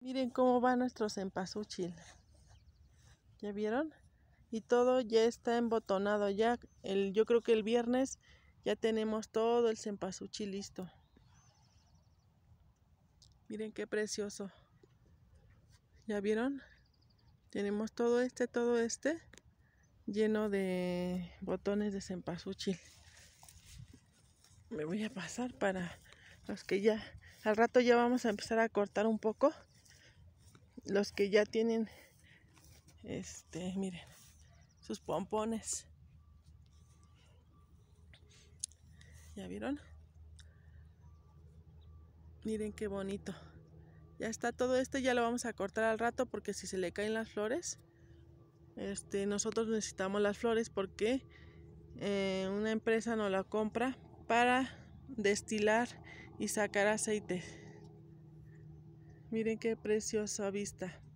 Miren cómo va nuestro cempasúchil. ¿Ya vieron? Y todo ya está embotonado. Yo creo que el viernes ya tenemos todo el cempasúchil listo. Miren qué precioso. ¿Ya vieron? Tenemos todo este lleno de botones de cempasúchil. Me voy a pasar para los que ya, al rato ya vamos a empezar a cortar un poco. Los que ya tienen, miren, sus pompones. ¿Ya vieron? Miren qué bonito. Ya está todo esto, ya lo vamos a cortar al rato porque si se le caen las flores, nosotros necesitamos las flores porque una empresa nos la compra para destilar y sacar aceite. Miren qué preciosa vista.